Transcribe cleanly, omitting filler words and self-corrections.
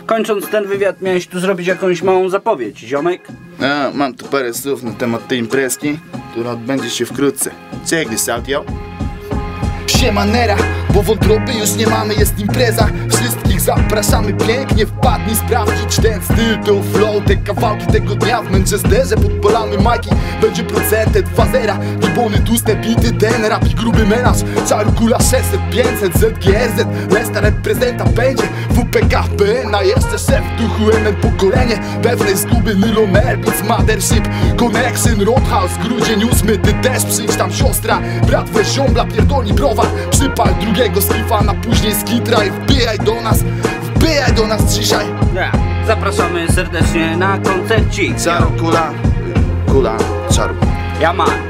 Kończąc ten wywiad, miałeś tu zrobić jakąś małą zapowiedź, ziomek? Mam tu parę słów na temat tej imprezki, która odbędzie się wkrótce. Check this out, yo. Siemanera, bo wątroby już nie mamy, jest impreza. Wszystkich zapraszamy pięknie, wpadnij sprawdzić ten styl, to flow, te kawałki tego dnia w Manchesterze podpalamy majki. Będzie procentet, fazera, gibony, tłuste bity, ten rap i gruby menaż. Czarkula 600, 500, ZGRZ, reszta reprezenta będzie WPKP, na jeszcze szef duchu MN pokolenie pewnej zguby, Nylon Airbeats, Mothership Connection, Roadhouse, grudzień 8, ty też przyjdź tam siostra, brat weź ziombla, pierdoli browar, przypal drugiego skifa, na później skitra i wbijaj do nas dzisiaj. Zapraszamy serdecznie na koncercik. Czarkula, kula, czaru. Ja man.